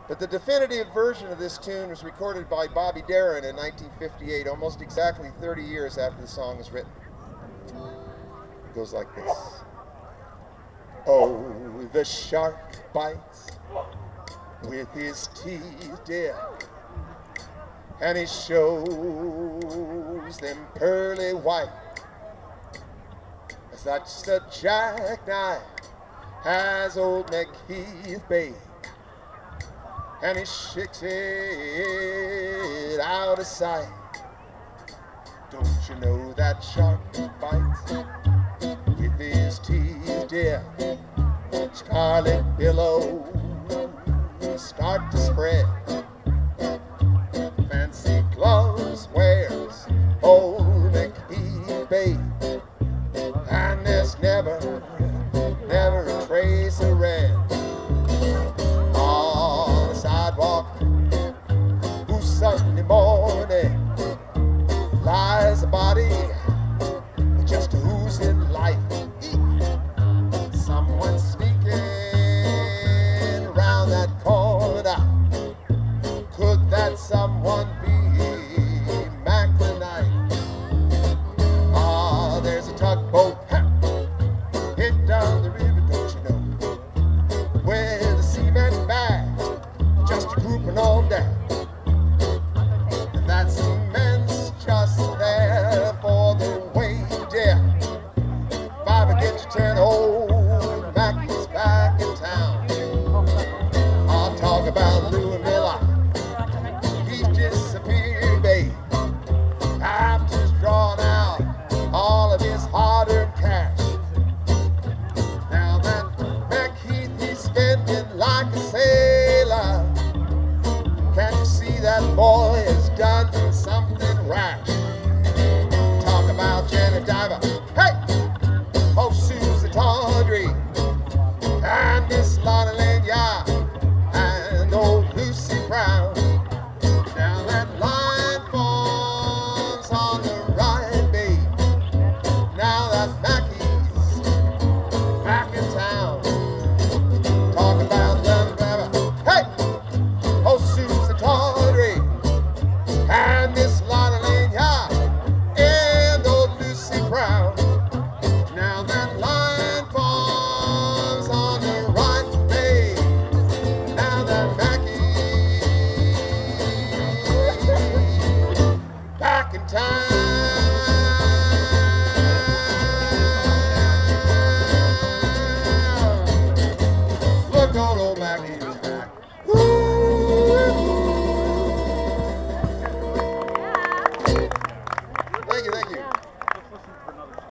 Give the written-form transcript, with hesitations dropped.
But the definitive version of this tune was recorded by Bobby Darin in 1958, almost exactly 30 years after the song was written. It goes like this. Oh, the shark bites with his teeth, dear, and he shows them pearly white. Such a jackknife has old McKeith Bay, and he shakes it out of sight. Don't you know that shark bites with his teeth, dear? Scarlet billows start to spread. Fancy gloves wears old McKeith Bay, and there's never a trace of red. On the sidewalk, whose Sunday morning lies a body just oozing life. Someone sneaking around that corner. Could that someone be Mack tonight? Ah, there's a tugboat hit down the river, don't you know, where the cement bag just grouping on down. And that cement's just there for the weight, dear. 5 against 10, old Mack is back in town. I'll talk about Louis.